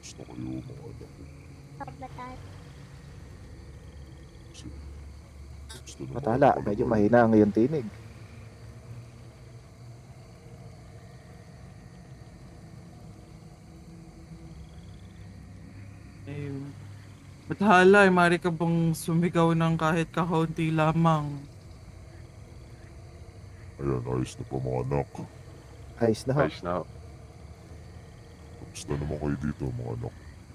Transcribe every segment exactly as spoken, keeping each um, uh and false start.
Gusto kayo mga anak ko. Kabataan. Kasi gusto ng mga Bathala, medyo nakalagay. mahina ang iyong tinig. Eh, Bathala, eh, maaari ka bang sumigaw ng kahit kakaunti lamang? Ayan, ayos na pa mga anak. Ayos na ho. Ayos na. Kamusta naman kayo dito mga anak?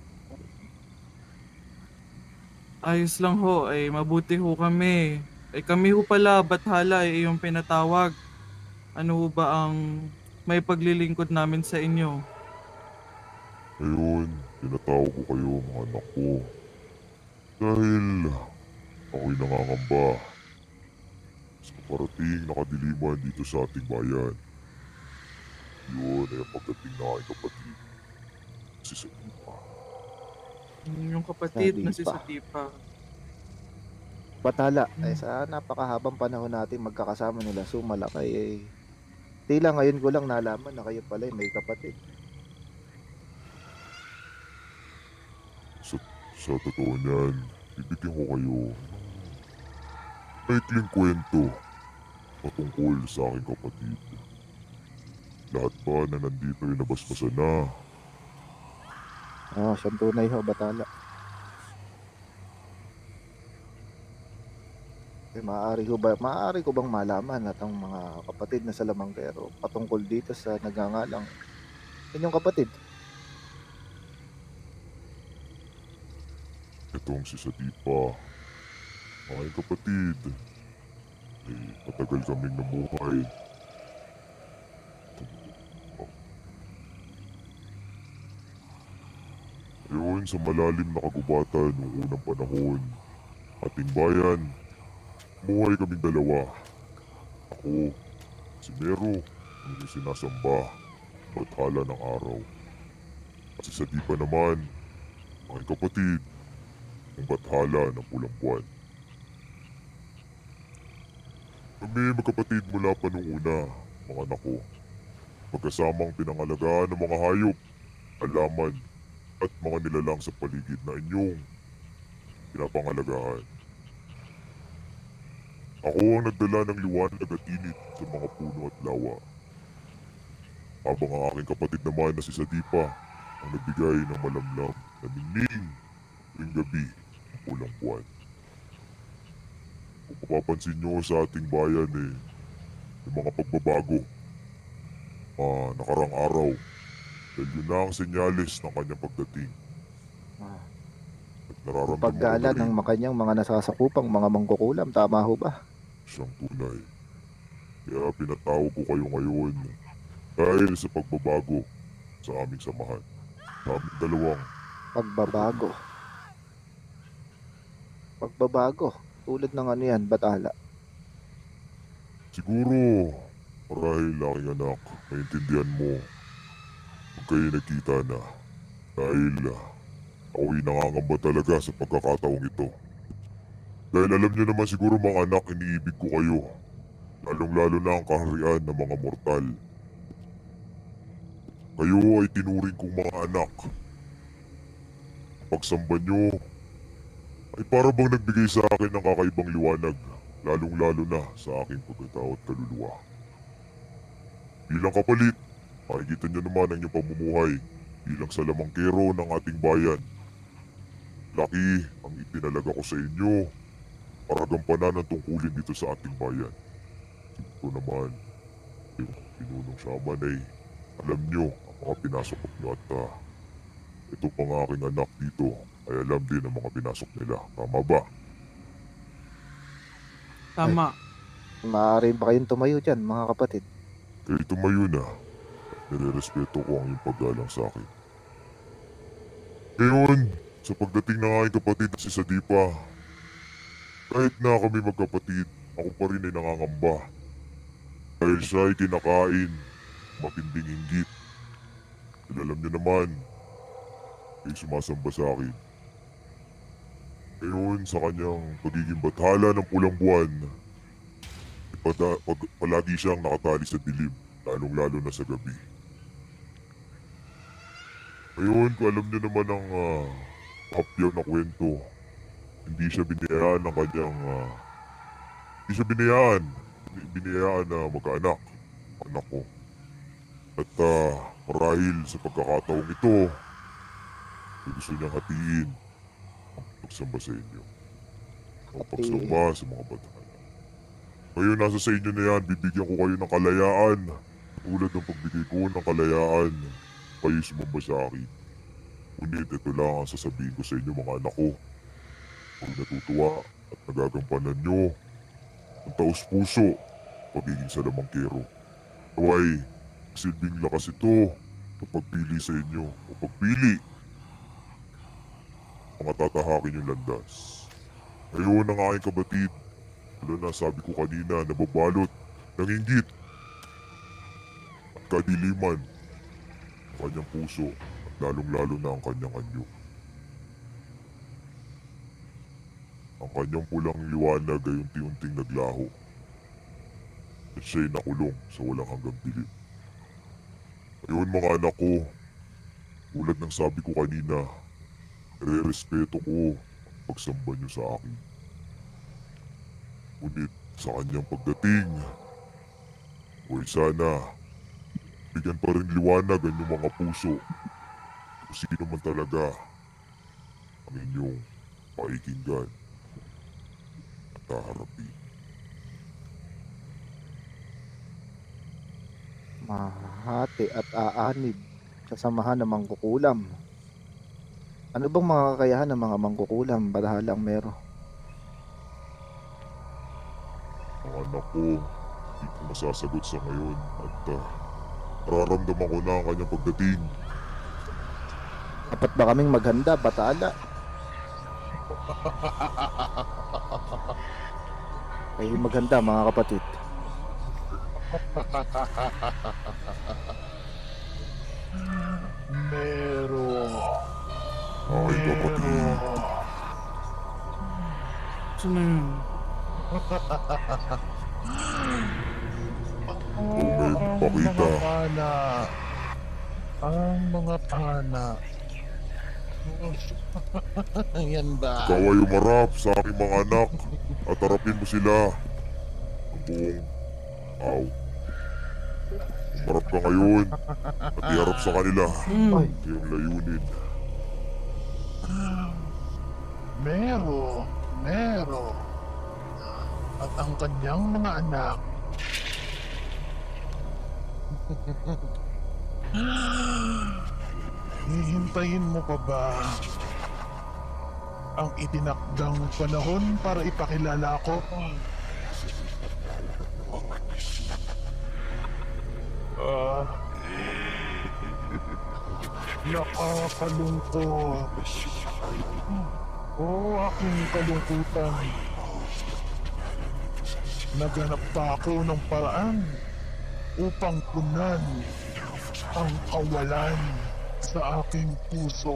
Ayos lang ho, ay mabuti ho kami. Ay kami ho pala, Bathala, ay iyong pinatawag. Ano ho ba ang may paglilingkod namin sa inyo? Ngayon, tinatawag ko kayo mga anak ko. Dahil ako'y nangangamba sa parating na kadiliman dito sa ating bayan. Yun ay ang pagdating na aking kapatid. Si Sadipa. Yung kapatid na si Sadipa. Satipa. Bathala, eh sa napakahabang panahon natin magkakasama nila Sumalakay eh. Tila ngayon ko lang nalaman na kayo pala ay may kapatid. Sa, sa totoo niyan, bibigyan ko kayo ng maikling kwento patungkol sa aking kapatid. Lahat ba na nandito ay nabasbasan na? Ah, siyang tunay ho, Bathala. Eh, maaari ho ba, maaari ko bang malaman at ang mga kapatid na salamangkero patungkol dito sa nagngangalang inyong kapatid? Itong si Sadipa, aking kapatid, ay matagal kaming namuhay. Ngayon sa malalim na kagubatan noong unang panahon, ating bayan, buhay kaming dalawa. Ako, si Mero, ang sinasamba, bathala ng araw. At si Sadipa naman, aking kapatid, ang bathala ng pulang buwan. Kami magkapatid mula pa nung una, mga anak ko. Magkasamang pinangalagaan ng mga hayop, halaman, at mga nilalang sa paligid na inyong pinapangalagaan. Ako ang nagdala ng liwanag at init sa mga puno at lawa. Habang ang aking kapatid naman na si Sadipa ang nagbigay ng malamlam na ningning tuwing gabi ng pulang buwan. Kung mapapansin nyo sa ating bayan eh, may mga pagbabago. Ah, nakarang araw, dahil yun na ang senyales ng kanyang pagdating. Ah, At nararamdaman ko paggala na ng rin makanyang mga nasasakupang mga mangkukulam, tama ho ba? siyang tunay. Kaya pinatawag ko kayo ngayon dahil sa pagbabago sa aming samahan. Sa aming dalawang Pagbabago. Pagbabago. Tulad ng ano yan, Bathala. siguro marahil aking anak, maintindihan mo pag kayo nagkita na. Dahil ah, ako'y nangangamba talaga sa pagkakataong ito. Dahil alam niyo naman siguro mga anak, iniibig ko kayo. Lalong-lalo na ang kaharian ng mga mortal. Kayo ay tinuring kong mga anak. Pagsamba niyo ay para bang nagbigay sa akin ng kakaibang liwanag, lalong-lalo na sa aking pagkatao at kaluluwa. Bilang kapalit, makikita niyo naman ang inyong pamumuhay bilang salamangkero ng ating bayan. Laki ang ipinalaga ko sa inyo para gampanan ang tungkulin dito sa ating bayan. Ito naman, yung pinunong shaman ay alam nyo ang mga pinasok nyo at ah, ito pang aking anak dito ay alam din ang mga pinasok nila. Tama ba? Tama. Maaari ba kayong tumayo dyan, mga kapatid? Kaya tumayo na at nire-respeto ko ang iyong paggalang sa akin. Ngayon, sa pagdating ng aking kapatid na si Sadipa, kahit na kami magkapatid, ako pa rin ay nangangamba. Dahil siya ay kinakain, matinding inggit. Dahil alam niyo naman, ay sumasamba sa akin. Ngayon, sa kanyang pagiging bathala ng pulang buwan, pada, pag, palagi siyang nakatali sa dilim, lalong-lalo na sa gabi. Ngayon, kung alam niyo naman ang uh, hapyaw na kwento, hindi siya binayaan ng kanyang, ah, hindi siya binayaan, Hindi binayaan na mag-anak, anak ko. At ah, marahil sa pagkakataong ito, ay gusto niyang hatiin ang pagsamba sa inyo. O pagsamba sa mga bata. Ngayon, nasa sa inyo na yan, bibigyan ko kayo ng kalayaan. Tulad ng pagbigay ko ng kalayaan, kayo sumamba sa akin. Ngunit ito lang ang sasabihin ko sa inyo mga anak ko. Pag natutuwa at nagagampanan nyo ang taus-puso, pagiging salamangkero. Naway, silbing lakas ito sa pagpili sa inyo o pagpili mga tatahakin yung landas. Ngayon ang aking kabatid, lalo na sabi ko kanina, nababalot ng inggit at kadiliman ang kanyang puso at lalong-lalo na ang kanyang anyo. Ang kanyang pulang liwanag ay unti-unting naglaho at siya'y nakulong sa walang hanggang dilim. Ngayon mga anak ko, tulad ng sabi ko kanina, re-respeto ko ang pagsamba niyo sa akin. Ngunit sa kanyang pagdating, huwag sana, bigyan pa rin liwanag ang inyong mga puso kung sino man talaga ang inyong pakikinggan at haharapin. Mahati at aanib sa samahan ng mangkukulam. Ano bang mga kakayahan ng mga mangkukulam? Badahalang mero. Mga anak ko, hindi ko masasagot sa ngayon at uh, nararamdaman ko na ang kanyang pagdating. Dapat ba kaming maghanda, batala? Kayo maghanda mga kapatid. Meron. Ay, kapatid. Saan na yun? Kung may Ang pakita, mga pana. Ang mga pana. Yan ba? ikaw ay umarap sa aking mga anak at harapin mo sila ang buong aw. Umarap ka ngayon at iharap sa kanila Hmm. Ay, ang iyong layunin. Mero. Mero. At ang kanyang mga anak. Hihintayin mo pa ba ang itinakdang panahon para ipakilala ko? Ah, nakakalungkot. Oh, aking kalungkutan. Naghanap pa ako ng paraan upang punan ang kawalan sa aking puso.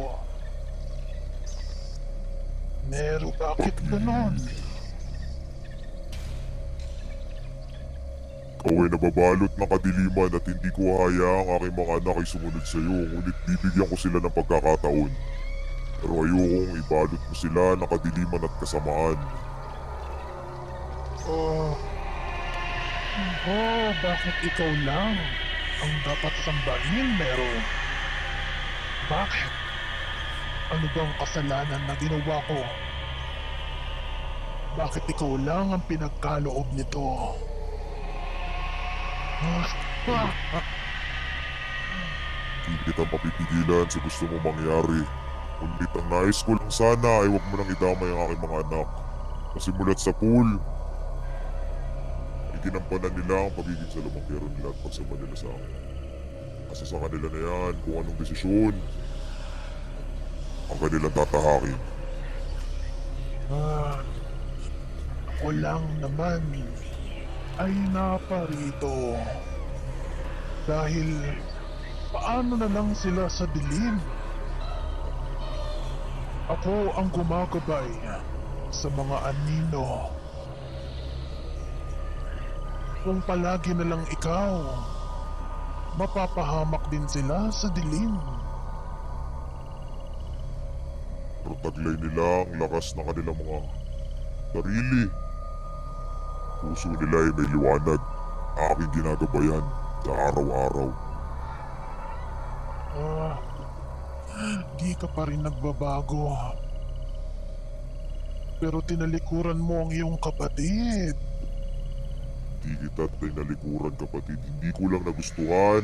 Nero, bakit ganon? Ikaw ay nababalot ng kadiliman at hindi ko hayaang aking mga anak ay sumunod sa iyo, ngunit bibigyan ko sila ng pagkakataon. Pero ayokong ibalot mo sila ng kadiliman at kasamaan. Oh, oh, bakit ikaw lang ang dapat sambahin, Nero? Bakit? Ano bang kasalanan na ginawa ko? Bakit ikaw lang ang pinagkaloob nito? Ah, ah, Hindi kita mapipigilan sa gusto mo mangyari. Ngunit ang nais ko lang sana ay huwag mo nang idamay ang aking mga anak. Kasi mulat sa pool, ay ginampanan nila ang pagiging salamangkero nila at pagsama nila sa akin. Kasi sa kanila na yan kung anong desisyon ang kanilang tatahakin. ah. Ako lang naman ay naparito. Dahil paano na lang sila sa dilim? Ako ang gumagabay sa mga anino. Kung palagi na lang ikaw, mapapahamak din sila sa dilim. Pero taglay nila ang lakas ng kanilang mga sarili. Puso nila ay may liwanag. Aking ginagabayan sa araw-araw. Ah, di ka pa rin nagbabago. Pero tinalikuran mo ang iyong kapatid. Di kita tinalikuran, kapatid. Hindi ko lang nagustuhan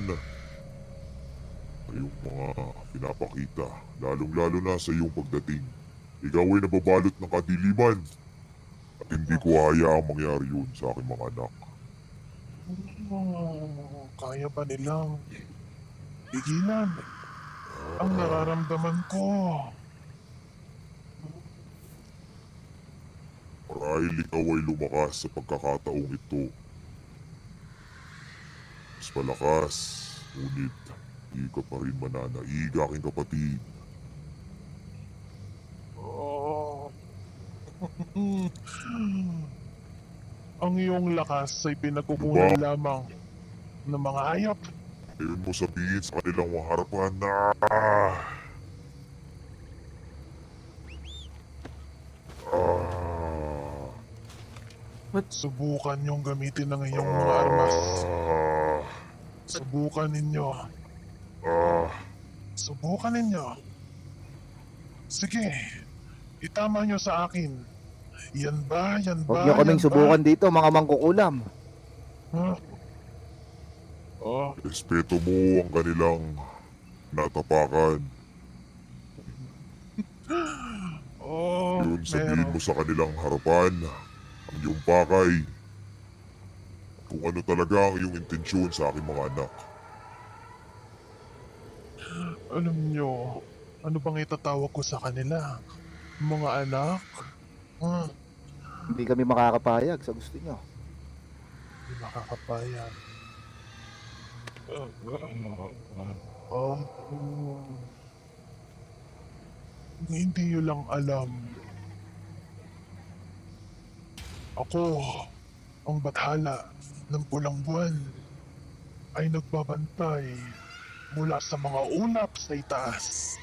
yung mga pinapakita, lalong-lalo na sa iyong pagdating. Ikaw ay nababalot ng kadiliman at hindi ko hayaang mangyari yun sa aking mga anak. Oh, kaya ba nilang pigilan ang nararamdaman ko? Marahil ikaw ay lumakas sa pagkakataong ito. Mas malakas, ngunit di ka pa rin mananaig, aking kapatid. Oh. Ang iyong lakas ay pinagkukunan lamang ng mga hayop. Ngayon mo sabihin sa kanilang mga harapan na... Ah, Subukan niyong gamitin ang iyong mga armas. ah, Subukan ninyo. ah, Subukan ninyo. Sige, itama niyo sa akin. Yan ba? Yan ba? Huwag niyo kaming Yan ba? subukan dito, mga mangkukulam. Huh? Oh, respeto mo ang kanilang natapakan. oh, Yun, sabihin pero mo sa kanilang harapan ang iyong pakay. Kung ano talaga ang iyong intensyon sa aking mga anak. alam niyo, ano bang itatawag ko sa kanila? Mga anak? Hmm, Hindi kami makakapayag sa gusto niyo. hindi makakapayag. Oh, hindi niyo lang alam. Ako, ang bathala ng pulang buwan ay nagbabantay mula sa mga ulap sa itaas.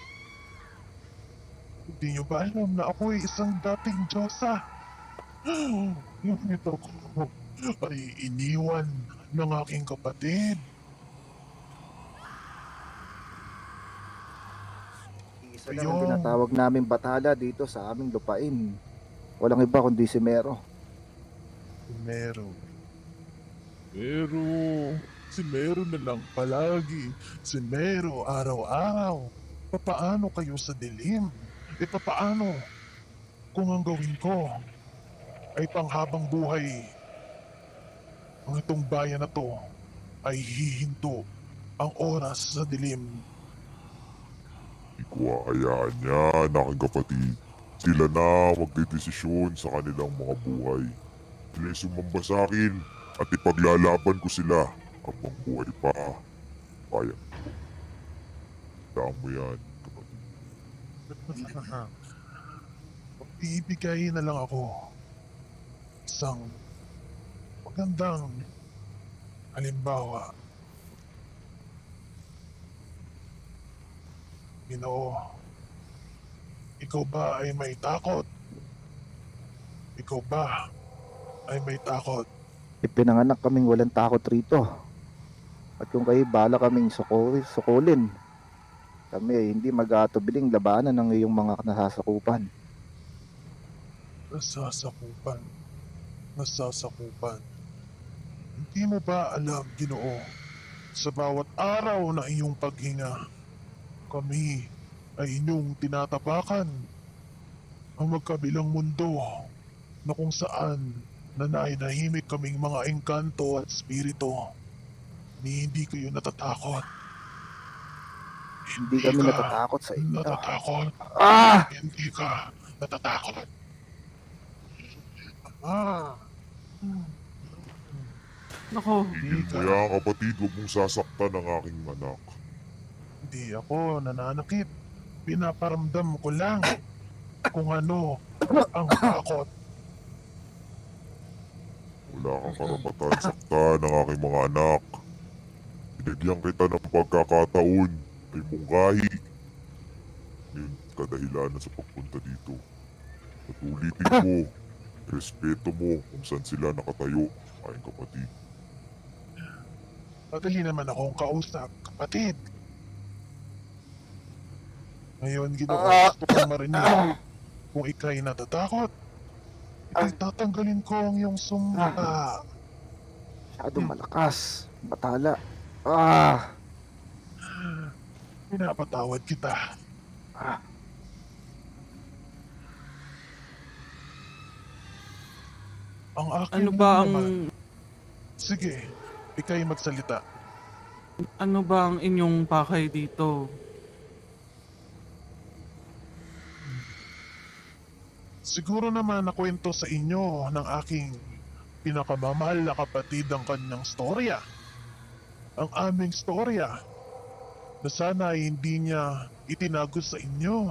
Hindi niyo ba alam na ako ay isang dating Diyosa? Ngunit ako ay iniwan ng aking kapatid. Isa lang ang Ayun. tinatawag namin bathala dito sa aming lupain. Walang iba kundi si Mero. Si Mero. Mero. Si Mero na lang palagi. Si Mero araw-araw. Papaano kayo sa dilim? E papaano kung ang gawin ko ay panghabang buhay? Ang itong bayan na to ay hihinto ang oras sa dilim. Hindi ko hayaan yan, aking kapatid. Sila na magdedesisyon sa kanilang mga buhay. Sila ay sumamba sa akin at ipaglalaban ko sila habang buhay pa. Kaya ko. Tama mo yan, kapatid. Ibigay na lang ako isang magandang halimbawa. Ginoo, ikaw ba ay may takot? Ikaw ba ay may takot? Ipinanganak kaming walang takot rito. At kung kayo bala kaming sukuli, sukulin, kami ay hindi mag-aatubiling labanan ng iyong mga nasasakupan. Nasasakupan. Nasasakupan. Hindi mo ba alam, Ginoo, sa bawat araw na iyong paghinga, kami ay inyong tinatapakan ang magkabilang mundo na kung saan nanay-nahimik kaming mga engkanto at spirito ni hindi kayo natatakot. Hindi kami ka natatakot sa inyo. Natatakot. Ah! Hindi ka natatakot. Ah. Nako, Tigil mo yan, kapatid. Huwag mong sasaktan ang aking anak. Hindi ako nananakit. Pinaparamdam ko lang kung ano ang takot. Wala kang karapatan saktan ang aking mga anak. Binigyan kita ng pagkakataon ay mungkahi. Ngayon kadahilanan sa pagpunta dito. At ulitin ko, respeto mo kung saan sila nakatayo, aking kapatid. Madali naman akong kausap, kapatid. Ngayon, Ginoo, gusto kong marinig kung ika'y natatakot. Ika'y tatanggalin ko ang iyong sumpa. Masyadong malakas. Batala. Ah! Pinapatawad kita. Ah. Ang akin Ano ba ang naman. Sige, ika'y magsalita. ano ba ang inyong pakay dito? Siguro naman nakwento sa inyo ng aking pinakamamahal na kapatid ang kanyang storya. Ang aming storya na sana ay hindi niya itinago sa inyo.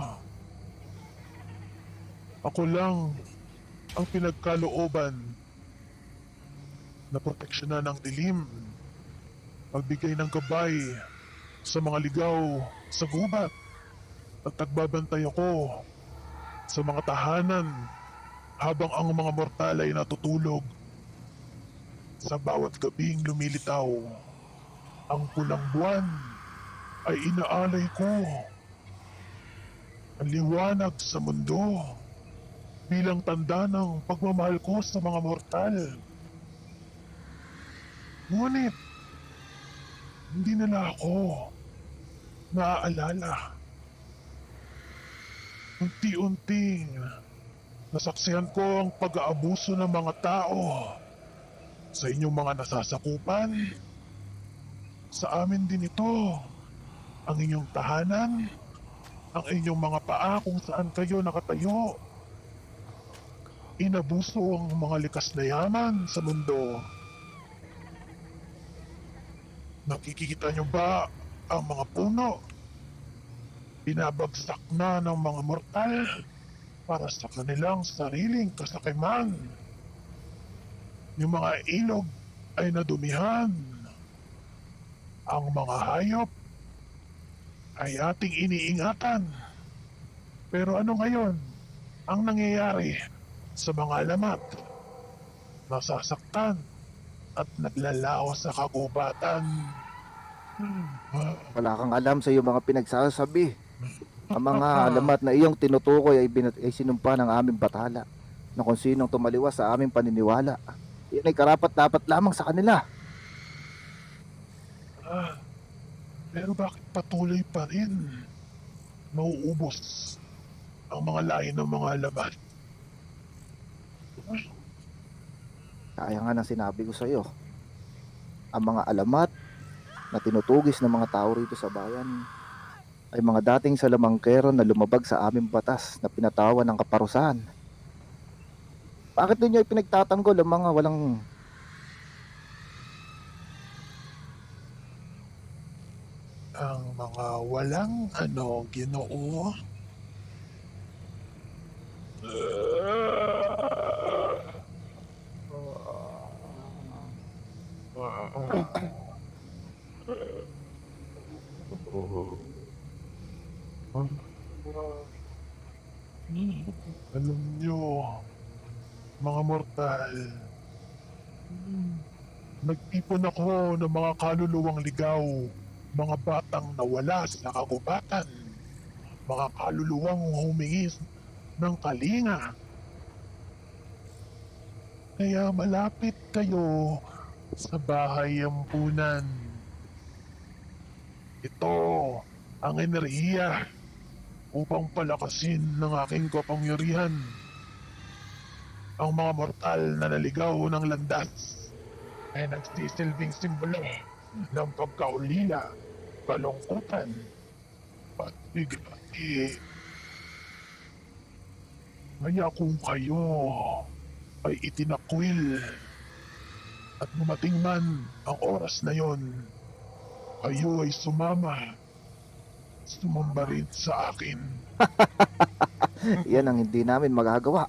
Ako lang ang pinagkalooban na proteksyonan ng dilim, magbigay ng gabay sa mga ligaw sa gubat, at nagbabantay ako sa mga tahanan habang ang mga mortal ay natutulog. Sa bawat gabing lumilitaw ang pulang buwan ay inaalay ko ang liwanag sa mundo bilang tanda ng pagmamahal ko sa mga mortal. Ngunit, hindi nila ako naaalala. Unti-unting nasaksihan ko ang pag-aabuso ng mga tao sa inyong mga nasasakupan. Sa amin din ito, ang inyong tahanan, ang inyong mga paa kung saan kayo nakatayo. Inabuso ang mga likas na yaman sa mundo. Nakikita niyo ba ang mga puno? Binabagsak na ng mga mortal para sa kanilang sariling kasakiman. Yung mga ilog ay nadumihan. Ang mga hayop ay ating iniingatan. Pero ano ngayon ang nangyayari sa mga alamat? Nasasaktan at naglalaho sa kagubatan. Wala kang alam sa iyong mga pinagsasabi. Ang mga alamat na iyong tinutukoy ay, binat- ay sinumpa ng aming batala na kung sinong tumaliwas sa aming paniniwala. Yan ay karapat-dapat lamang sa kanila. Ah, pero bakit patuloy pa rin mauubos ang mga lahi ng mga alamat? Kaya nga ng sinabi ko sa iyo. Ang mga alamat na tinutugis ng mga tao rito sa bayan ay mga dating salamangkero na lumabag sa aming batas na pinatawan ng kaparusahan. Bakit ninyo ipinagtatanggol ang mga walang Ang mga walang ano, Ginoo? Alam nyo, mga mortal, nag-ipon ako ng mga kaluluwang ligaw, mga batang nawala sa kagubatan, mga kaluluwang humingi ng kalinga. Kaya malapit kayo sa bahay ampunan. Ito ang enerhiya upang palakasin ng aking kapangyarihan ang mga mortal na naligaw ng landas ay nagsisilbing simbolo ng pagkaulila, kalungkutan, at bigati. Kaya kung kayo ay itinakwil at dumating man ang oras na yon, kayo ay sumama, sumamba rin sa akin. yan ang hindi namin magagawa.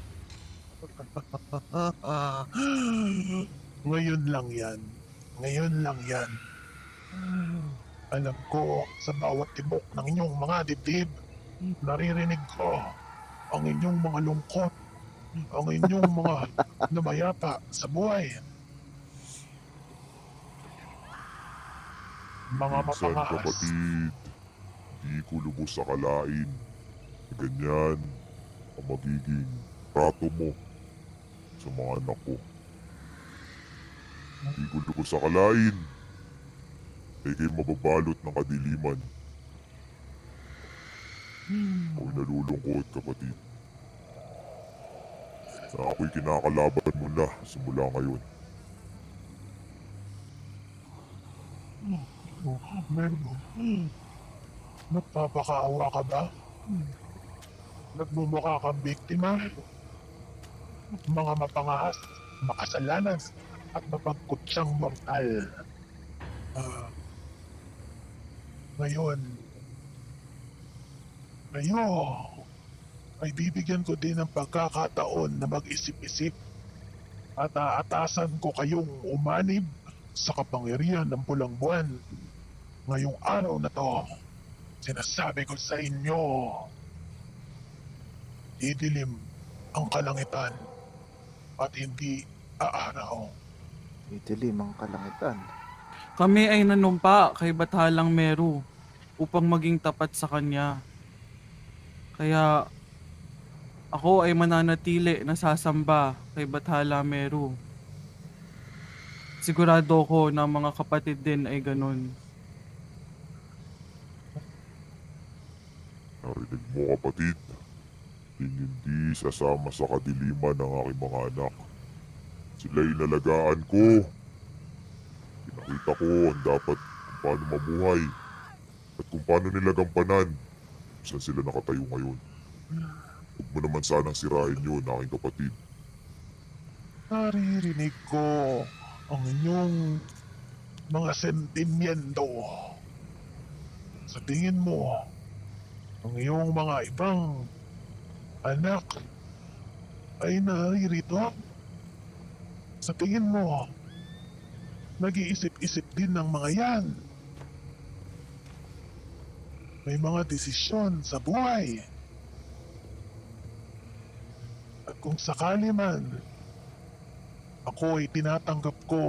Ngayon lang yan. Ngayon lang yan. Alam ko sa bawat tibok ng inyong mga dibdib Naririnig ko ang inyong mga lungkot, ang inyong mga namayapa sa buhay. Mga Minsan mapangas. kapatid, di ko lubos akalain na ganyan ang magiging trato mo sa mga anak ko. Di ko lubos akalain na ikay mababalot ng kadiliman. Ako'y nalulungkot kapatid na ako'y kinakalaban mo na simula ngayon. Merlo, nagpapakaawa ka ba? Nagmumukha kang biktima? Mga mapangas, makasalanan, at mapagkutsyang mortal. Ah, ngayon, ngayon, ay bibigyan ko din ng pagkakataon na mag-isip-isip at aatasan ko kayong umanib sa kapangyarihan ng pulang buwan. Ngayong araw na to, sinasabi ko sa inyo, didilim ang kalangitan at hindi aaraw. Itilim ang kalangitan. Kami ay nanumpa kay Bathalang Meru upang maging tapat sa kanya. Kaya ako ay mananatili na sasamba kay Bathala Meru. Sigurado ko na mga kapatid din ay ganun. Narinig mo kapatid, hindi sasama sa kadiliman ng aking mga anak. Sila'y nalagaan ko. Pinakita ko ang dapat kung paano mamuhay at kung paano nila gampanan kung saan sila nakatayo ngayon. Huwag mo naman sanang sirain yun, aking kapatid. Naririnig ko ang inyong mga sentimiento. Sa tingin mo, ang iyong mga ibang anak ay naririto? Sa tingin mo, nag-iisip-isip din ng mga yan. May mga desisyon sa buhay. At kung sakali man, ako ay tinatanggap ko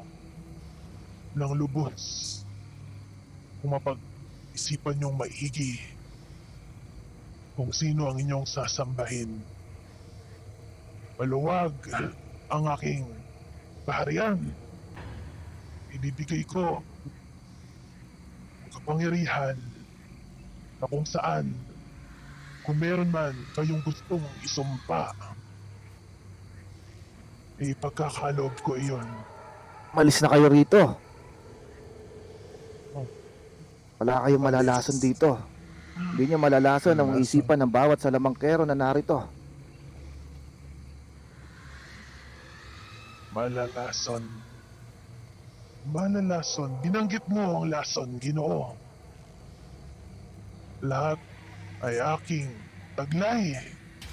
ng lubos kung mapag-isipan niyong maigi kung sino ang inyong sasambahin. Maluwag ang aking kaharian. Ibibigay ko ang kapangyarihan na kung saan, kung meron man kayong gustong isumpa, eh pagkakaloob ko iyon. Malis na kayo rito. Wala kayong malalason dito. Hindi niyo malalason ang isipan ng bawat salamangkero na narito. Malalason. Malalason. Binanggit mo ang lason, Ginoo. Lahat ay aking taglay.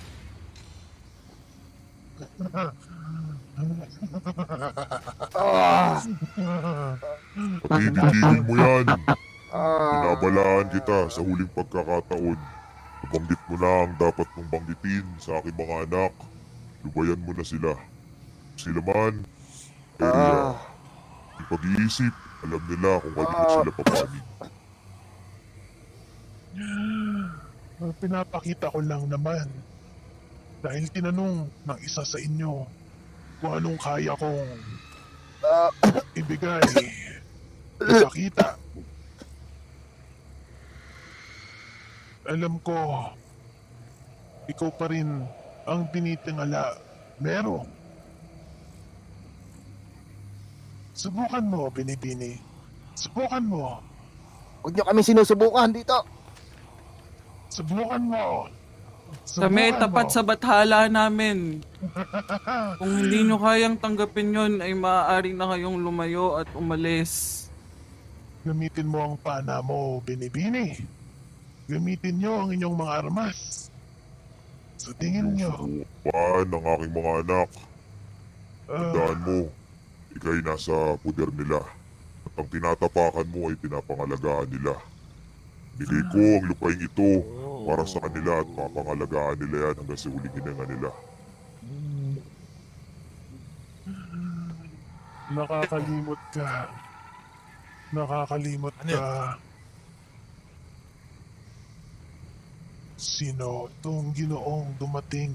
Ah! Patigil mo yan. Ah! Binabalaan kita sa huling pagkakataon. Nabanggit mo na ang dapat mong banggitin sa aking mga anak. Lubayan mo na sila. Sila man, ay Ah! uh, pag-iisip, alam nila kung kanino Ah! sila papanig. Pinapakita ko lang naman dahil tinanong ng isa sa inyo kung anong kaya kong Ah! ibigay, ipakita. Alam ko, ikaw pa rin ang tinitingala, Mero. Subukan mo, Binibini. Subukan mo. Huwag niyo kami sinusubukan dito. Subukan mo. Kami Subukan tapat mo. sa bathala namin. Kung hindi nyo kayang tanggapin yon ay maaari na kayong lumayo at umalis. Gamitin mo ang pana mo, Binibini. Gamitin nyo ang inyong mga armas. Sa tingin nyo, Subukan ng aking mga anak. ah, Tandaan mo, ikay nasa puder nila. At ang tinatapakan mo ay pinapangalagaan nila. Bigay ko ang lupain ito para sa kanila at papangalagaan nila yan hanggang sa huling hininga nila. Nakakalimot ka. Nakakalimot Ano yun? ka. Sino itong ginoong dumating?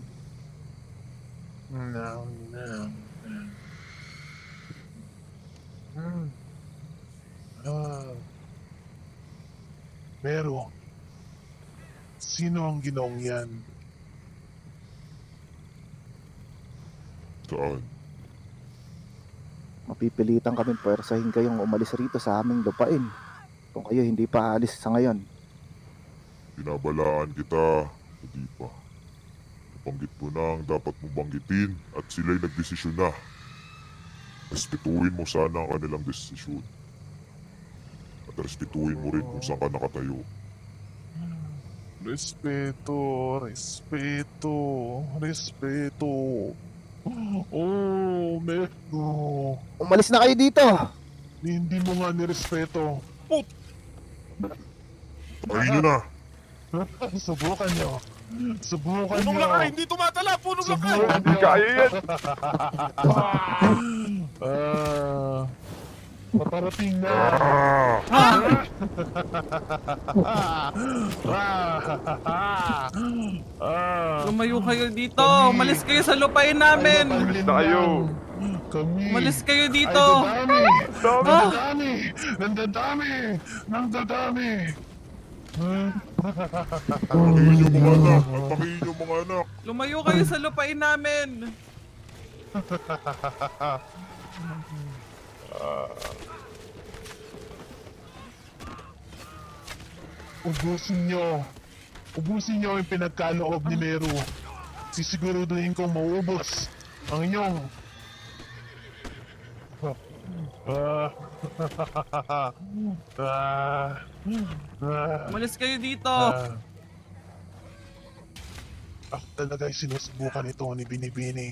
No, no. Hmm. Ah. Pero, sino ang ginoong yan? Saan? Mapipilitan kami puwersahin kayong umalis rito sa aming lupain. Kung kayo hindi pa aalis sa ngayon. Binabalaan kita, hindi pa. Nabanggit mo na ang dapat mong banggitin at sila'y nagdesisyon na. Respetuhin mo sana ang kanilang desisyon. At respetuhin mo rin kung saan ka nakatayo. Respeto, respeto, respeto. Oh, Mero. Umalis na kayo dito! Hindi mo nga nirespeto. Tayo nyo na! Subukan nyo. Subukan Punong nyo. lang ka, hindi tumatala, punong lang ka! Subukan nyo. Kaya yan! Ah, paparating na. Ah! Ah, Lumayo kayo dito! Umalis kayo sa lupain namin! Umalis na kayo. Kami. Umalis kayo Ay, dito! dadami. Nandadami. Nandadami. Nandadami. Pakihin nyo mga anak! At pakihin nyo mga anak! Lumayo kayo sa lupain namin! Ubusin nyo. Ubusin nyo yung pinagkaloob ni Meru. Sisiguraduhin kong maubos ang inyong... Ah. Ah. Ah. Umalis kayo dito! Ah. Ako talaga ay sinusubukan ito ni Binibini.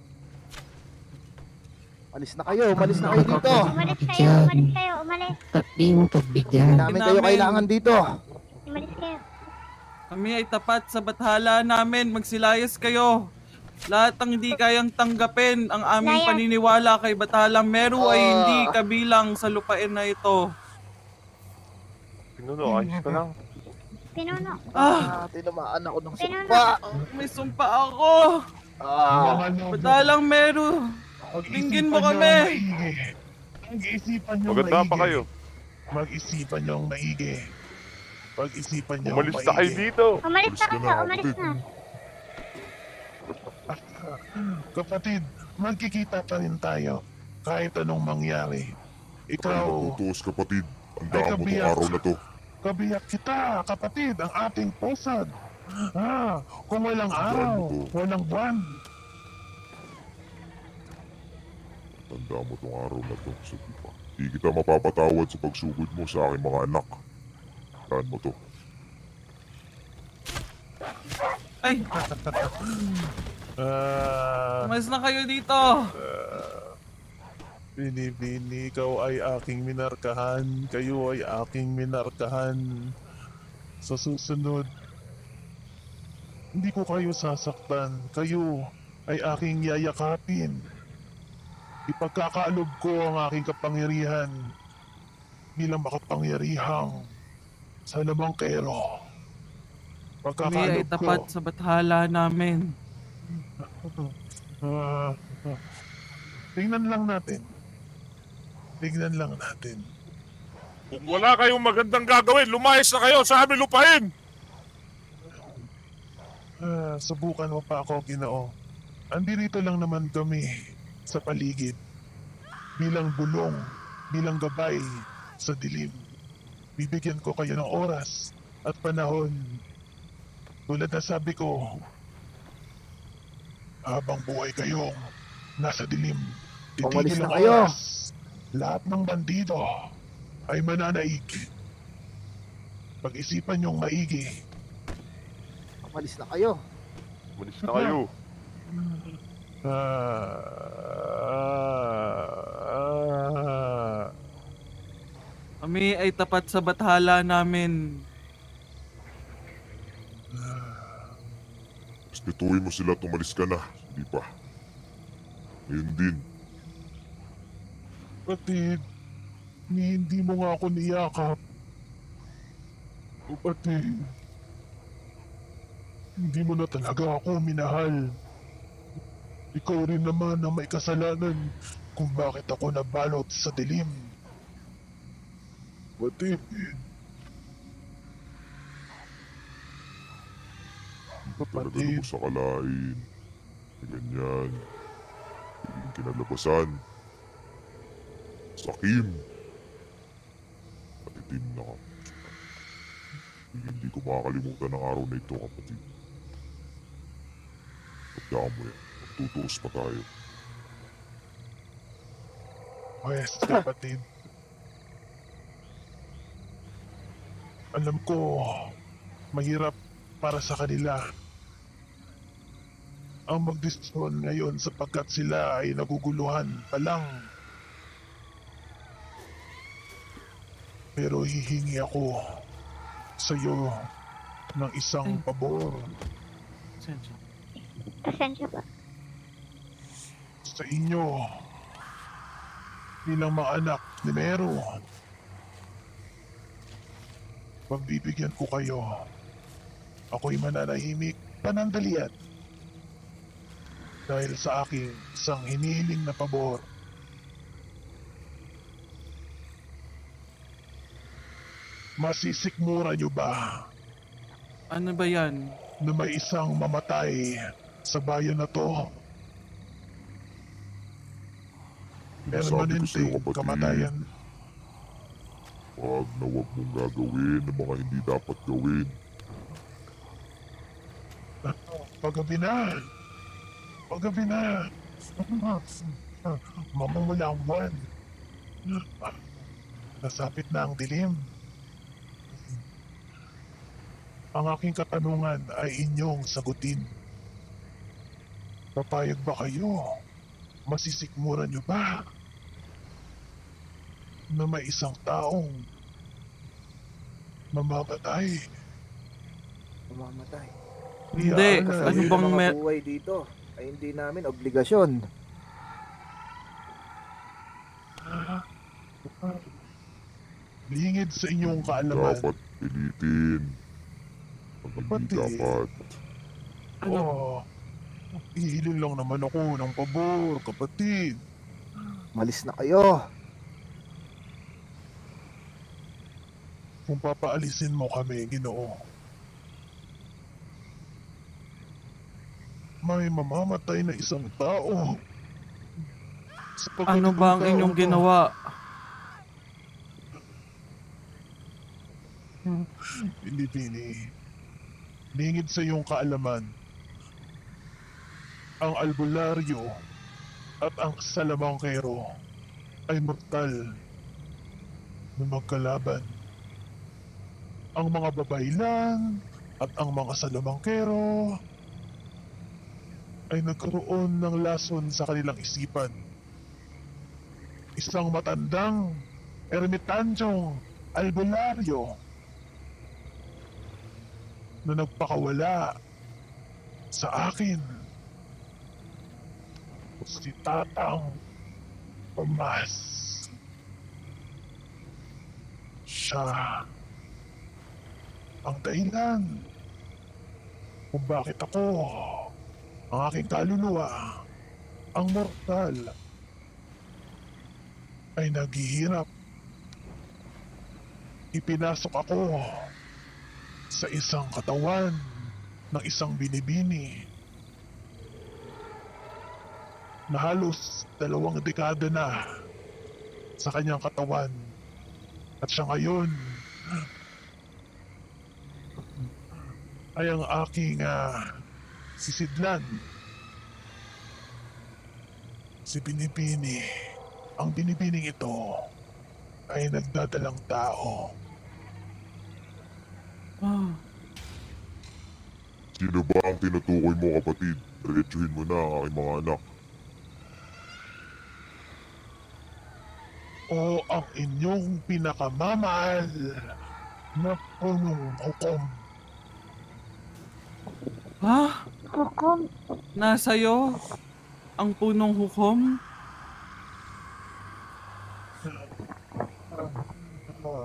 Umalis na kayo! Umalis na kayo dito! Umalis kayo, umalis kayo, umalis. Tabi mo Hindi pagbigyan. namin kayo Namin. kailangan dito! Umalis kayo. Kami ay tapat sa bathala namin. Magsilayas kayo. Lahat ng hindi kayang tanggapin ang aming Layas. paniniwala kay Batalang Meru ay hindi kabilang sa lupain na ito. Pinuno, ayos ka lang. Pinuno. Ah! Ah, tinamaan ako ng Pinuno. sumpa! May sumpa ako! Ah! Mga lobo, Batalang Meru! mag-isipan tingin mo nyo kami. ang maigi. Mag-isipan nyo Maganda maigi. pa kayo. Mag-isipan nyo ang maigi. Pag-isipan nyo Umalis ang na kayo maigi. dito. Umalis Umalis na ka kayo, na, umalis kapatid. na. Kapatid, magkikita pa rin tayo. Kahit anong mangyari. Ay Ikaw, matutuos kapatid. Ay, Tandaan mo tong kabiyak. araw na to. kabiyak kita, kapatid, ang ating pusad. Ah, kung walang araw, Tandaan mo to. walang buwan. Tandaan mo tong araw na to. Sabi pa. Hindi kita mapapatawad sa pagsugod mo sa aking mga anak. Tandaan mo to. Ay! Ah, Umalis na kayo dito! Binibini, ikaw ay aking minarkahan. Kayo ay aking minarkahan. Sa susunod, hindi ko kayo sasaktan. Kayo ay aking yayakapin. Ipagkakaalog ko ang aking kapangyarihan bilang makapangyarihang sa labangkero. Kami ay Pagkakaalog ko. tapat sa bathala namin. Ah, ah. Tingnan lang natin. Tingnan lang natin. Kung wala kayong magandang gagawin, lumayas na kayo sa aming lupain! Ah, subukan mo pa ako, Ginoo. Andirito lang naman kami sa paligid. Bilang bulong, bilang gabay sa dilim. Bibigyan ko kayo ng oras at panahon. Tulad na sabi ko, habang buhay kayong nasa dilim, Umalis titigil na ang kayo. oras. Lahat ng bandido ay mananaig. Pag-isipan niyong maigi. Umalis na kayo! Umalis na kayo. Ah, ah, Kami ay tapat sa bathala namin. Respetuhin mo sila at umalis ka na. Hindi pa. Ngayon din. Kapatid, ni hindi mo nga ako niyakap. Kapatid, hindi mo na talaga ako minahal. Ikaw rin naman ang may kasalanan kung bakit ako nabalot sa dilim. Kapatid, Hindi talaga Kapatid. lubos sa kalain. Na ganyan. Hindi kinalabasan. Sakim. At itim na ka. Hindi ko makakalimutan ang araw na ito, kapatid. Tandaan mo yan. Magtutuos pa tayo. Pwes, kapatid. Alam ko, mahirap para sa kanila ang magdesisyon ngayon sapagkat sila ay naguguluhan pa lang. Pero hihingi ako sa iyo ng isang Ay. pabor Sensya. Pasensya ba? sa inyo bilang mga anak ni Mero. Pagbibigyan ko kayo. Ako'y mananahimik panandalian dahil sa aking isang hinihiling na pabor. Masisikmura niyo ba Ano ba yan? na may isang mamatay sa bayan na to? Sinasabi ko sa'yo, Permanenteng kapatid. kamatayan. Wag na wag mong gagawin ang mga hindi dapat gawin. Paggabi na. Paggabi na. Mamamula ang buwan. Nasapit na ang dilim. Ang aking katanungan ay inyong sagutin. Papayag ba kayo? Masisikmuran niyo ba? Na may isang taong mamamatay. Mamamatay. Hindi, Iyan ano Sabi bang ng mga mer- buhay dito ay hindi namin obligasyon. Lingid sa inyong kaalaman. Dapat pilitin. Ang hindi Kapatid. dapat. Ano? Oh, ihiling lang naman ako ng pabor, kapatid. Malis na kayo. Kung papaalisin mo kami, Ginoo. May mamamatay na isang tao. Sapagkat Ano ba ang itong inyong tao to, ginawa? Pilipini, lingid sa iyong kaalaman. Ang albularyo at ang salamangkero ay mortal na magkalaban. Ang mga babaylan at ang mga salamangkero ay nagkaroon ng lason sa kanilang isipan. Isang matandang ermitansyong albularyo na nagpakawala sa akin. Si Tatang Tomas. Siya ang dahilan kung bakit ako, ang aking kaluluwa, ang mortal, ay naghihirap. Ipinasok ako sa isang katawan ng isang binibini na halos dalawang dekada na sa kanyang katawan. At siya ngayon ay ang aking ah, sisidlan. Si Binibini. Ang binibining ito ay nagdadalang tao. Ah, Sino ba ang tinutukoy mo, kapatid? Diretsuhin mo na ang aking mga anak. O ang inyong pinakamamahal na punong hukom. Ha? Hukom. Nasa'yo? Ang punong hukom? Ah,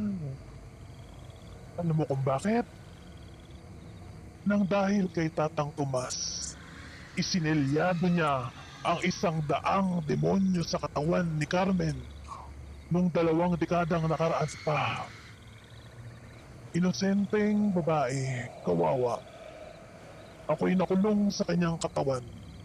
alam mo kung bakit? Nang dahil kay Tatang Tomas, isinelyado niya ang isang daang demonyo sa katawan ni Carmen nung dalawang dekadang nakaraan pa. Inosenteng babae, kawawa. Ako'y nakulong sa kanyang katawan.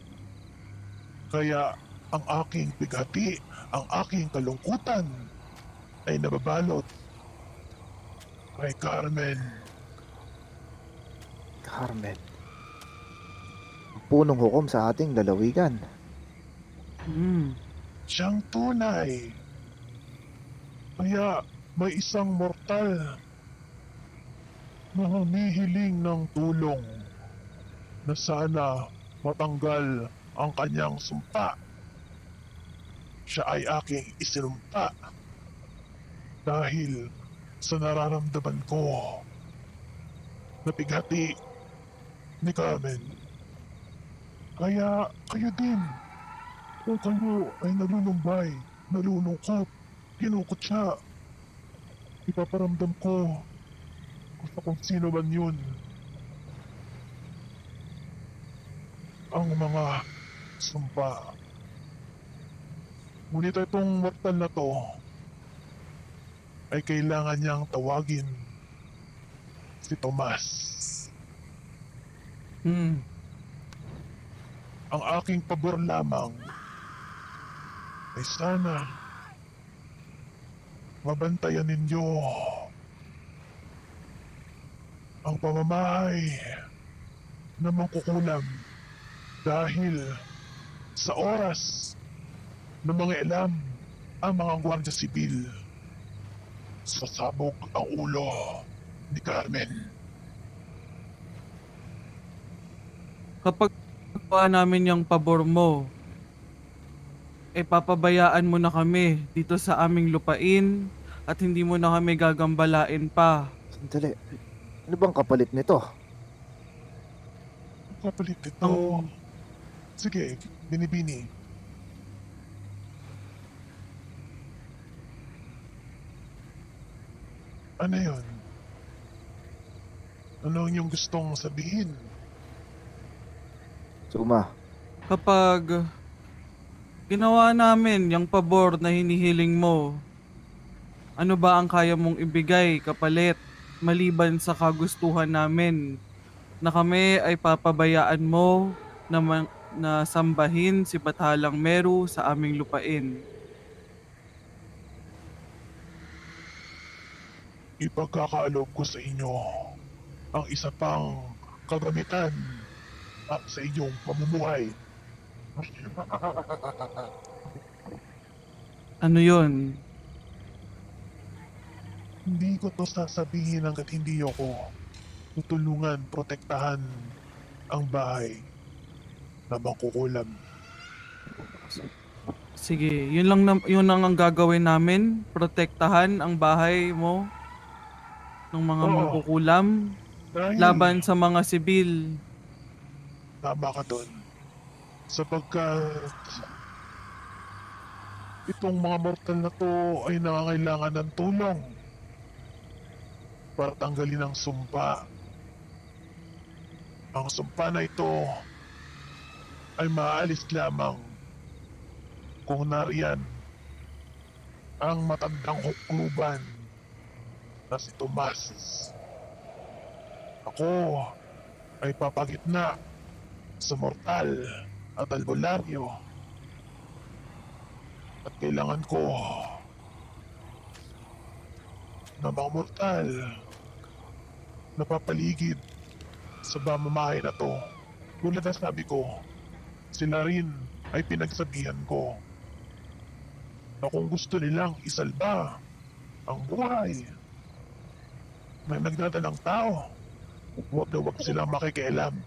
Kaya ang aking bigati, ang aking kalungkutan ay nababalot kay Carmen. Carmen. Ang punong hukom sa ating lalawigan. Hmm. Siyang tunay. Kaya may isang mortal na humihiling ng tulong na sana matanggal ang kanyang sumpa. Siya ay aking isinumpa dahil sa nararamdaman ko na bigati ni Carmen. Kaya kayo din, kung kayo ay nalulumbay, nalulungkot, kinukot siya, ipaparamdam ko kung sa kung sino man yun ang mga sumpa. Ngunit itong mortal na to ay kailangan niyang tawagin si Tomas. Hmm. Ang aking pabor lamang ay sana mabantayan ninyo ang pamamahay na mangkukulam dahil sa oras ng mga ilam ang mga gwardya sibil sasabog ang ulo ni Carmen. Kapag nagawa namin yung pabor mo, eh papabayaan mo na kami dito sa aming lupain at hindi mo na kami gagambalain pa. Sandali. Ano bang kapalit nito? Kapalit ito. Ang- Sige, binibini. Ano yun? Ano ang iyong gustong sabihin? Suma. Kapag ginawa namin yung pabor na hinihiling mo, ano ba ang kaya mong ibigay kapalit maliban sa kagustuhan namin na kami ay papabayaan mo na, ma- na sambahin si Batalang Meru sa aming lupain? Ipagkakaalog ko sa inyo ang isa pang kagamitan at sa inyong pamumuhay. Ano yun? Hindi ko to sasabihin hanggat hindi ako tutulungan, protektahan ang bahay na mangkukulam. Sige, yun lang na, yun lang ang gagawin namin, protektahan ang bahay mo ng mga Oo. mangkukulam Dahil laban sa mga sibil. tama ka doon. Sapagkat itong mga mortal na to ay nangangailangan ng tulong para tanggalin ang sumpa. Ang sumpa na ito ay maaalis lamang kung nariyan ang matandang hukluban na si Tomas. Ako ay papagitna sa mortal at albularyo at kailangan ko na mga mortal na papaligid sa pamamahay na to. Tulad na sabi ko, sila rin ay pinagsabihan ko na kung gusto nilang isalba ang buhay may nagdadalang tao, huwag na huwag silang makikialam.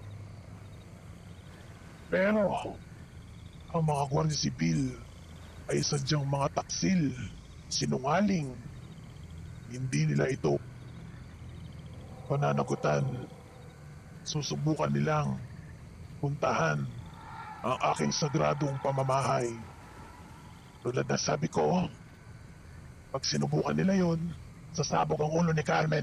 Pero ang mga gwardiya sibil ay sadyang mga taksil, sinungaling. Hindi nila ito pananagutan susubukan nilang puntahan ang aking sagradong pamamahay. Tulad na sabi ko, pag sinubukan nila yon, sasabog ang ulo ni Carmen.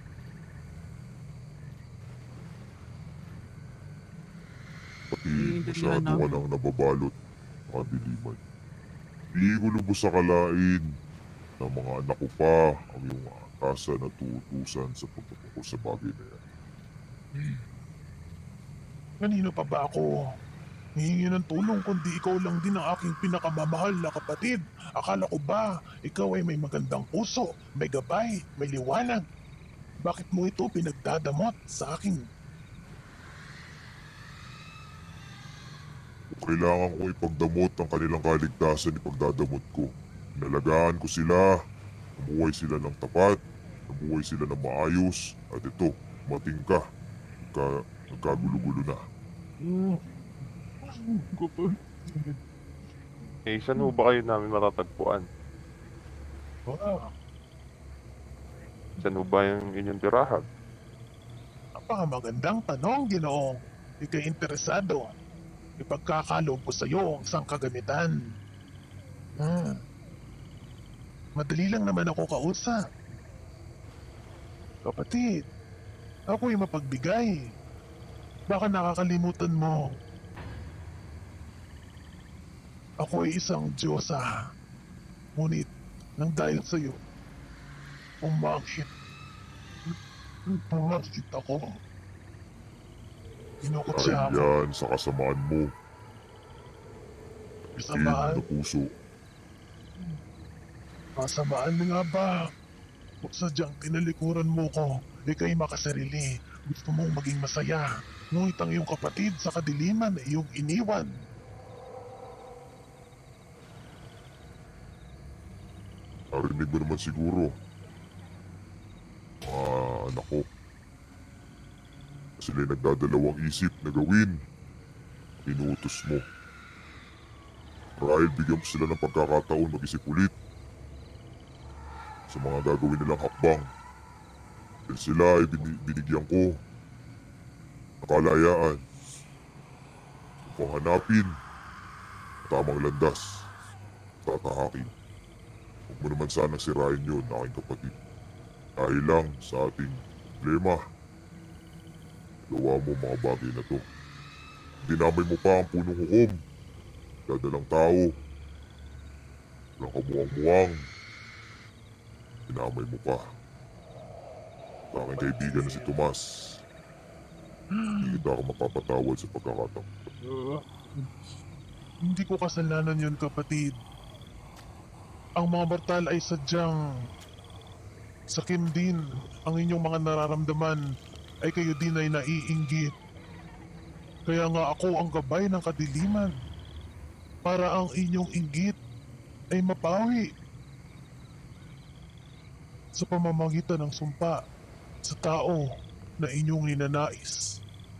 Pati Naiintindihan masyado ka namin. nang nababalot sa kadiliman. Di ko lubos sa kalain na mga anak ko pa ang iyong tasa na tuutusan sa pagtutungkol sa bagay na yan. Kanino pa ba ako hihingi ng tulong kundi ikaw lang din ang aking pinakamamahal na kapatid? Akala ko ba ikaw ay may magandang puso, may gabay, may liwanag? Bakit mo ito pinagdadamot sa akin? Kailangan ko ipagdamot ang kanilang kaligtasan ipagdadamot ko. Nalagaan ko sila, namuhay sila ng tapat, namuhay sila ng maayos, at ito, mating ka. Nagka, nagkagulo-gulo na. Eh, saan ho ba kayo namin matatagpuan? Ah, Saan ho ba yung inyong tirahan? napakamagandang tanong, Ginoong. Ika'y interesado. Ipagkakaloob ko sa iyo ang isang kagamitan. Hmm. Madali lang naman ako kausap. Kapatid, ako'y mapagbigay. Baka nakakalimutan mo. Ako ay isang Diyosa. Ngunit, nang dahil sa iyo, umakit. Umakit ako. Kinukutsa Dahil ako. yan sa kasamaan mo, Kasamaan. na puso. Kasamaan na nga ba? Kung sadyang tinalikuran mo ko, ika'y makasarili. Gusto mong maging masaya. Ngunit ang iyong kapatid sa kadiliman ay iyong iniwan. Narinig mo naman siguro. Mga anak ko. Sila'y nagdadalawang isip na gawin. Inuutos mo. Marahil bigyan mo sila ng pagkakataon mag-isip ulit sa mga gagawin nilang hakbang. Dahil sila ay bin- binigyan ko ng kalayaan upang hanapin ang tamang landas. Tatahakin. Huwag mo naman sanang sirain yun, aking kapatid. Dahil lang sa ating problema, gawa mo mga bagay na to. Dinamay mo pa ang punong hukom. Dadalang tao. Walang kamuwang-muwang. Dinamay mo pa. Sa aking kaibigan na si Tomas. Hindi kita ako mapapatawad sa pagkakataon. Hindi ko kasalanan yun, kapatid. Ang mga mortal ay sadyang sakim din. Ang inyong mga nararamdaman ay kayo din ay naiinggit. Kaya nga ako ang gabay ng kadiliman para ang inyong inggit ay mapawi sa pamamagitan ng sumpa sa tao na inyong ninanais.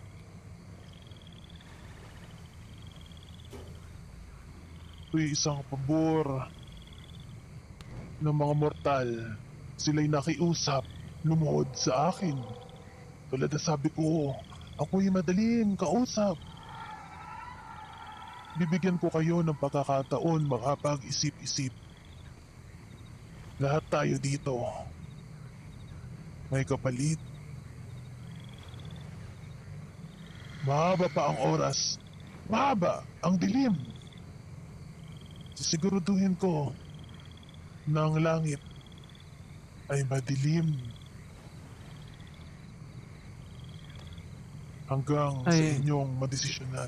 Ito'y isang pabor ng mga mortal. Sila'y nakiusap, lumuhod sa akin. Tulad na sabi ko, ako'y madaling kausap. Bibigyan ko kayo ng pagkakataon makapag-isip-isip. Lahat tayo dito. May kapalit. Mahaba pa ang oras. Mahaba ang dilim. Sisiguraduhin ko na ang langit ay madilim. Hanggang sa Ay. inyong madesisyonan.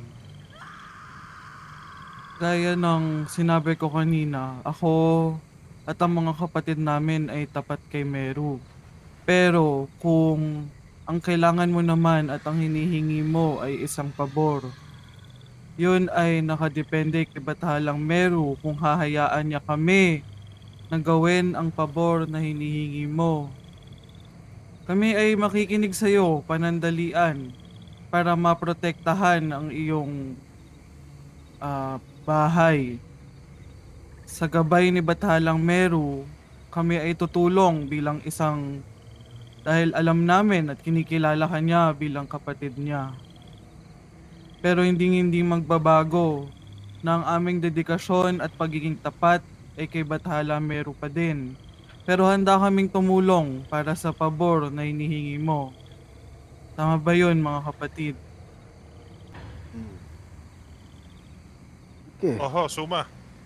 Gaya ng sinabi ko kanina, ako at ang mga kapatid namin ay tapat kay Meru. Pero kung ang kailangan mo naman at ang hinihingi mo ay isang pabor, yun ay nakadepende kay Batahalang Meru kung hahayaan niya kami na gawin ang pabor na hinihingi mo. Kami ay makikinig sa iyo panandalian para maprotektahan ang iyong ah, bahay. Sa gabay ni Batahalang Meru, kami ay tutulong bilang isang dahil alam namin at kinikilala ka niya bilang kapatid niya. Pero hindi hindi magbabago na ang aming dedikasyon at pagiging tapat ay kay Bathala Meru pa din. Pero handa kaming tumulong para sa pabor na hinihingi mo. Tama ba yun, mga kapatid? Okay. Oho, Suma.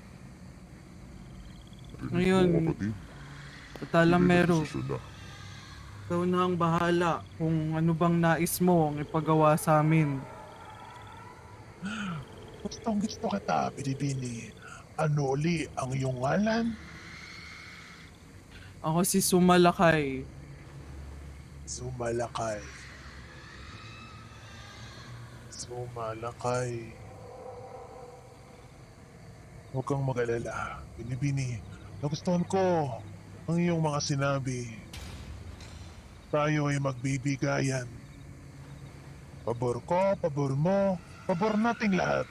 Narinig Ngayon, mo, kapatid? Bathala Tuloy na Meru, desisyon na. ikaw na ang bahala kung ano bang nais mo ang ipagawa sa amin. Gustong gusto kita, Binibini. Ano uli ang iyong ngalan? Ako si Sumalakay. Sumalakay. Sumalakay. Huwag kang mag-alala, Binibini. Nagustuhan ko ang iyong mga sinabi. Tayo ay magbibigayan. Pabor ko, pabor mo, pabor nating lahat.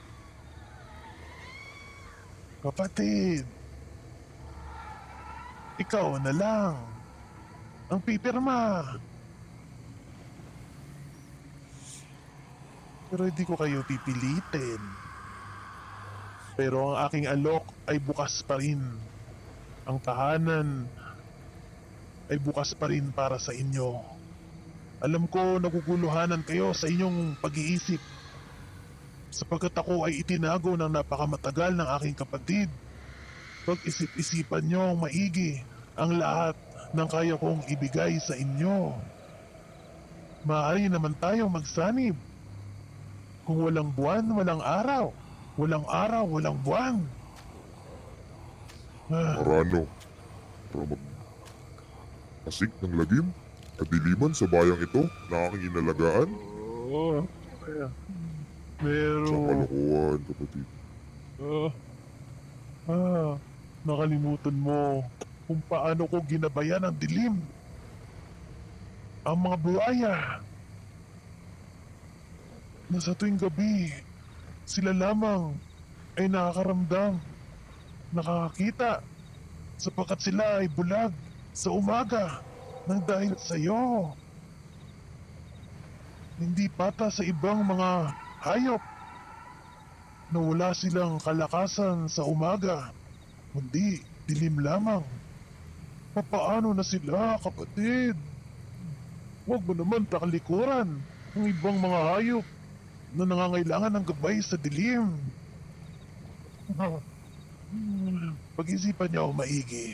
Kapatid, ikaw na lang ang pipirma. Pero hindi ko kayo pipilitin. Pero ang aking alok ay bukas pa rin. Ang tahanan ay bukas pa rin para sa inyo. Alam ko naguguluhanan kayo sa inyong pag-iisip. Sapagkat ako ay itinago ng napakamatagal ng aking kapatid. Pag-isip-isipan nyo ang maigi ang lahat ng kaya kong ibigay sa inyo. Maaari naman tayo magsanib. Kung walang buwan, walang araw. Walang araw, walang buwan. Ah, Para ano? Para mag... Kasik ng lagim? Kadiliman sa bayang ito na aking inalagaan? Oo. Kaya, Sa Pero, kalokohan, kapatid. ah, ah, nakalimutan mo kung paano ko ginabayan ang dilim. Ang mga buhaya. Na sa tuwing gabi, sila lamang ay nakakaramdam, nakakakita, sapagkat sila ay bulag sa umaga nang dahil sa iyo. Hindi pata sa ibang mga hayop na wala silang kalakasan sa umaga, kundi dilim lamang. Papaano na sila, kapatid? Huwag mo naman takalikuran ang ibang mga hayop na nangangailangan ng gabay sa dilim. Pag-isipan niyo maigi.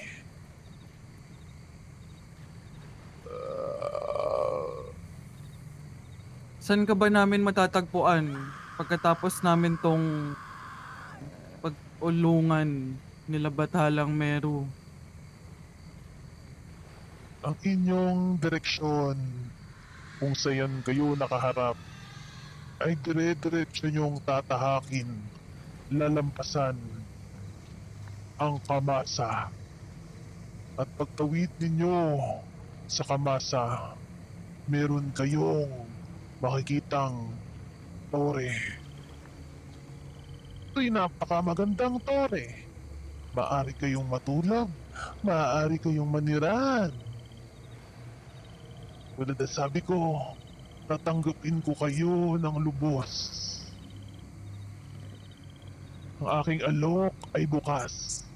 Saan ka ba namin matatagpuan pagkatapos namin tong pag-ulungan nila Bathalang Meru? Ang inyong direksyon, kung sayan kayo nakaharap, ay dire-diretso niyong tatahakin, lalampasan ang Kamasa. At pagtawid ninyo sa Kamasa, meron kayong makikitang tore. Ito'y napakamagandang tore. Maaari kayong matulog, maaari kayong maniran. Tulad na sabi ko, tatanggapin ko kayo ng lubos. Ang aking alok ay bukas.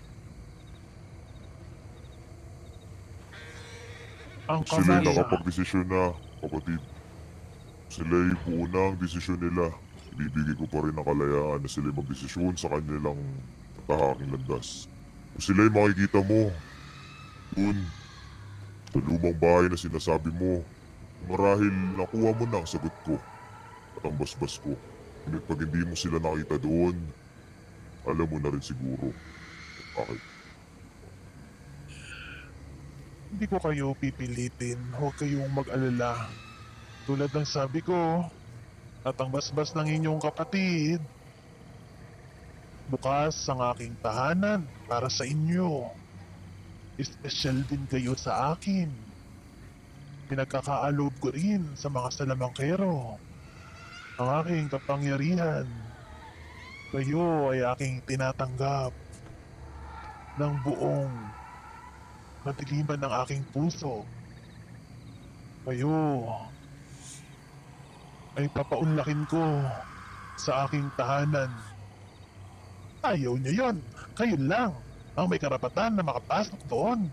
Ang Sila'y Kamasa, nakapag-desisyon na, kapatid. Sila'y buo na ang desisyon nila. Ibibigay ko pa rin ang kalayaan na sila'y magdesisyon sa kanilang tahaking landas. Kung sila'y makikita mo, dun, sa lumang bahay na sinasabi mo, marahil nakuha mo na ang sagot ko at ang basbas ko. Ngunit pag hindi mo sila nakita doon, alam mo na rin siguro. Bakit? hindi ko kayo pipilitin. Huwag kayong mag-alala. Tulad ng sabi ko, at ang basbas ng inyong kapatid, bukas ang aking tahanan para sa inyo. Espesyal din kayo sa akin. Pinagkakaaloob ko rin sa mga salamangkero ang aking kapangyarihan. Kayo ay aking tinatanggap ng buong kadiliman ng aking puso. kayo ay papaunlakin ko sa aking tahanan. Ayaw niyo yon. Kayo lang ang may karapatan na makapasok doon.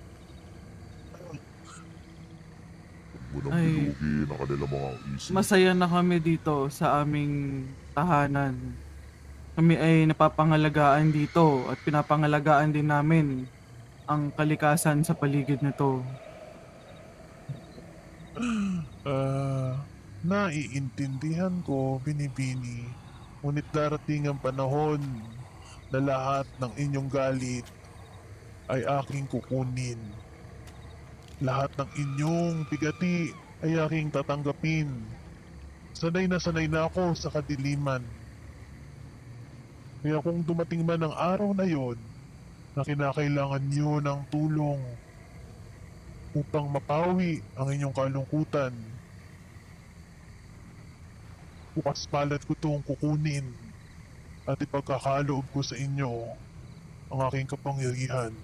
Huwag mo nang Ay. bilugin ang kanilang mga isip. Masaya na kami dito sa aming tahanan. Kami ay napapangalagaan dito at pinapangalagaan din namin ang kalikasan sa paligid nito. Ah, naiintindihan ko, Binibini. Ngunit darating ang panahon na lahat ng inyong galit ay aking kukunin. Lahat ng inyong bigati ay aking tatanggapin. Sanay na sanay na ako sa kadiliman. Kaya kung dumating man ang araw na yon na kinakailangan nyo ng tulong upang mapawi ang inyong kalungkutan, bukas palad ko itong kukunin at ipagkakaloob ko sa inyo ang aking kapangyarihan.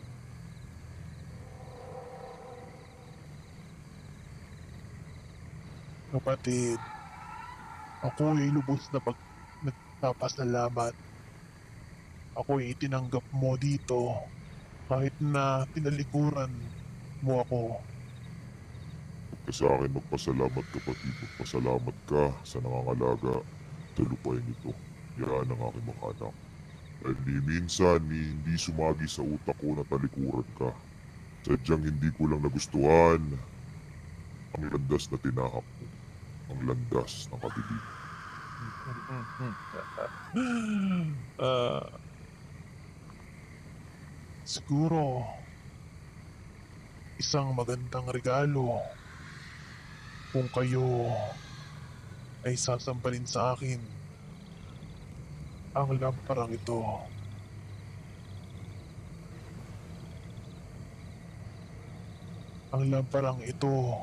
Kapatid, ako ay lubos na pag nagpapasalamat. Ako ay itinanggap mo dito kahit na tinalikuran mo ako. Huwag ka sa akin magpasalamat, kapatid. Magpasalamat ka sa nangangalaga sa lupain ito. Yan ang aking mga anak. Dahil ni minsan ni hindi sumagi sa utak ko na talikuran ka. Sadyang hindi ko lang nagustuhan ang landas na tinahak mo. Ang landas ng kabilib. Ah, siguro isang magandang regalo kung kayo ay sasampalin sa akin ang lamparang ito. Ang lamparang ito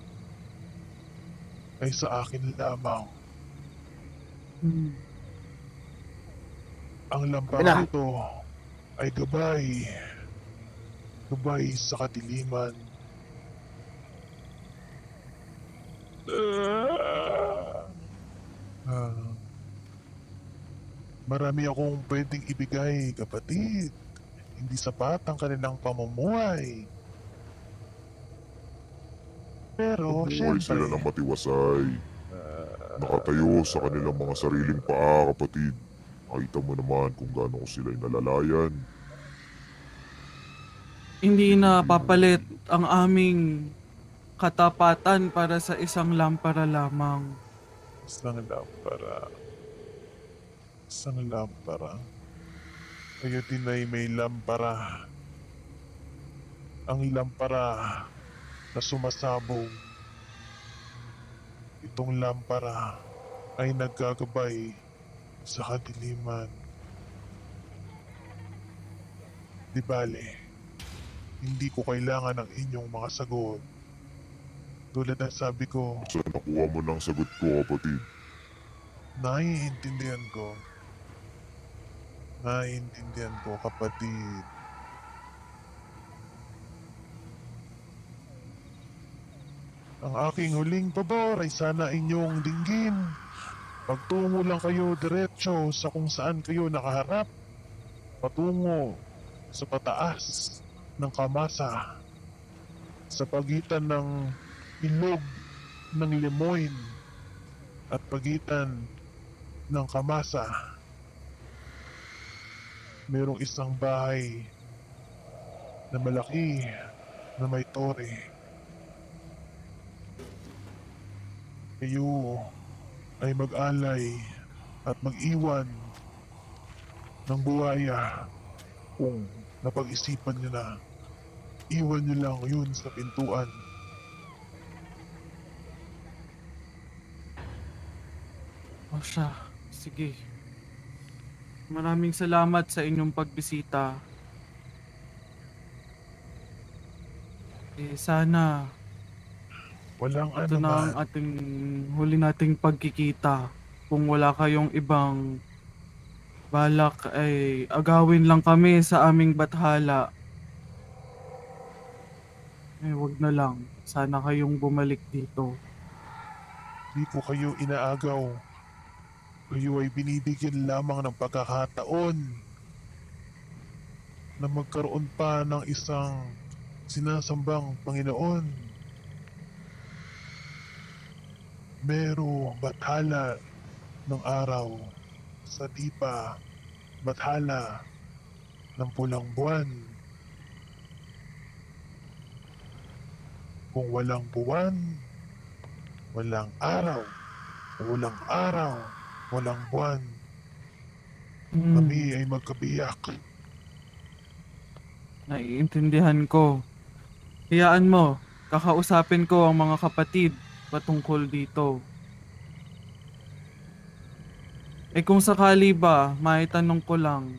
ay sa akin lamang. Hmm. Ang Ina. lamparang ito ay gabay. Gabay sa kadiliman. Ah, marami akong pwedeng ibigay, kapatid. Hindi sapat ang kanilang pamumuhay. Pero, Buhay sila syempre, ng matiwasay. Nakatayo sa kanilang mga sariling paa, kapatid. Nakita mo naman kung gaano ko sila'y nalalayan. Hindi na papalit ang aming katapatan para sa isang lampara lamang. isang lampara. Isang lampara. Kayo din ay may lampara. Ang lampara na sumasabog. Itong lampara ay naggagabay sa kadiliman. Di bale, hindi ko kailangan ng inyong mga sagot. Tulad ng sabi ko, Saan nakuha mo ng sagot ko, kapatid? naiintindihan ko. Naiintindihan ko, kapatid. Ang aking huling pabor ay sana inyong dinggin. Pagtungo lang kayo diretso sa kung saan kayo nakaharap. Patungo sa pataas ng Kamasa. Sa pagitan ng ilog ng Lemoyne at pagitan ng Kamasa, merong isang bahay na malaki na may tore. Kayo ay mag-alay at mag-iwan ng buhaya kung napag-isipan nyo na. Iwan nyo lang yun sa pintuan. O siya, sige. Maraming salamat sa inyong pagbisita. Eh, sana Walang ito ano na ang man. ating huli nating pagkikita. Kung wala kayong ibang balak ay agawin lang kami sa aming bathala. Eh, wag na lang. sana kayong bumalik dito. Di ko kayo inaagaw. Kayo ay binibigyan lamang ng pagkakataon na magkaroon pa ng isang sinasambang Panginoon. Mero bathala ng araw sa dipa, bathala ng pulang buwan. Kung walang buwan, walang araw. Walang araw, walang buwan. Hmm, Kami ay magkabiyak. naiintindihan ko. Hayaan mo, kakausapin ko ang mga kapatid patungkol dito. Eh kung sakali ba, maitanong ko lang,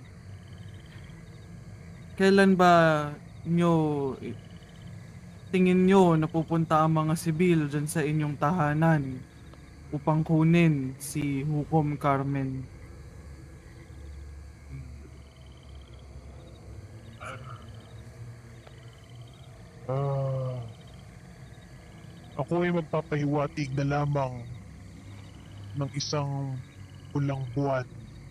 kailan ba nyo, tingin nyo napupunta ang mga sibil dyan sa inyong tahanan upang kunin si Hukom Carmen? Ah, ako ay magpapahiwatig na lamang ng isang pulang buwan.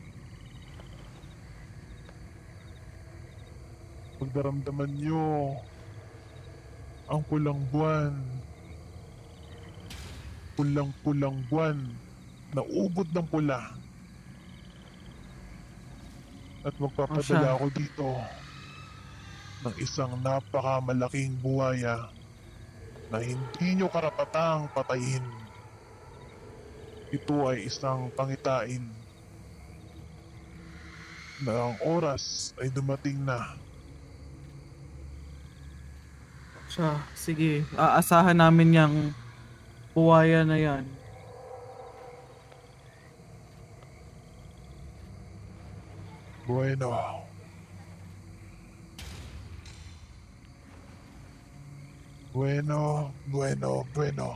Pag naramdaman nyo ang pulang buwan, pulang-pulang buwan na ubod ng pula. At magpapadala Asya. ako dito ng isang napakamalaking buhaya na hindi nyo karapatang patayin. Ito ay isang pangitain na ang oras ay dumating na. Siya, sige, aasahan namin yung buwaya na yan. Bueno. Bueno, bueno, bueno.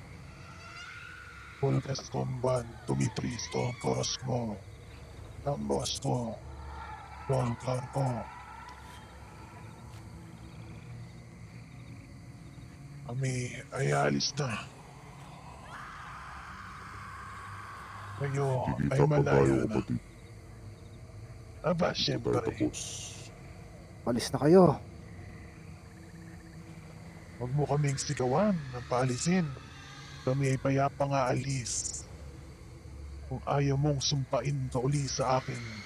Pulgas komban, tumipristo ang koros mo. Tambos ko. Rolkar ko. Kami ay alis na. Kayo ay Kikita pa tayo, malaya na. kapatid. Aba, Hindi tayo syempre. tapos. Palis na kayo. Huwag mo kaming sigawan ng paalisin. Kami ay payapang aalis. Kung ayaw mong sumpain ka uli sa akin,